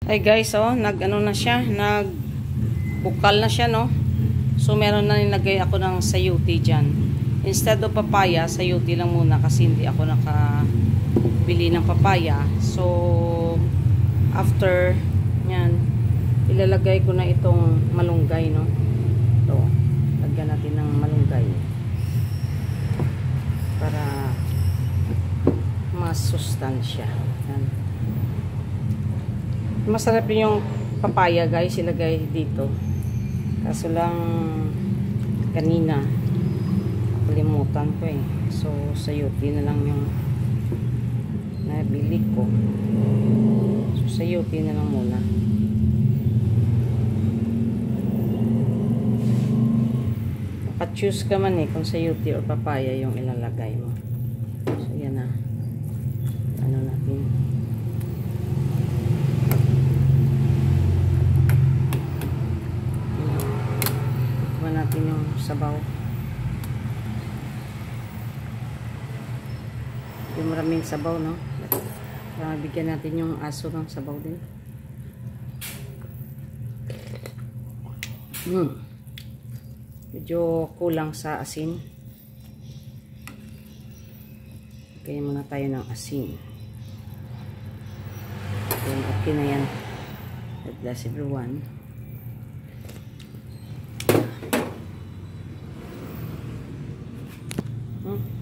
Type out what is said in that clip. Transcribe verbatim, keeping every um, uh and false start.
Ay guys, oh, nag ano na siya, nag bukal na siya, no? So meron na nilagay ako ng sayuti diyan. Instead of papaya, sayuti lang muna kasi hindi ako nakabili ng papaya. So after yan, ilalagay ko na itong malunggay, no? Ito, lagyan natin ng malunggay para mas sustansya. Yan. Masarap yung papaya guys, ilagay dito. Kaso lang kanina kalimutan ko eh. So sayuti na lang yung nabili ko. So sayuti na lang muna. Maka-choose ka man eh kung sayuti or papaya yung ilalagay mo. So yan na. Ano natin. Natin yung sabaw. Yung maraming sabaw, no? Para bigyan natin yung aso ng sabaw din. Hmm. Medyo kulang sa asin. Kaya muna tayo ng asin. Okay, okay na yan. God bless everyone. Hmm.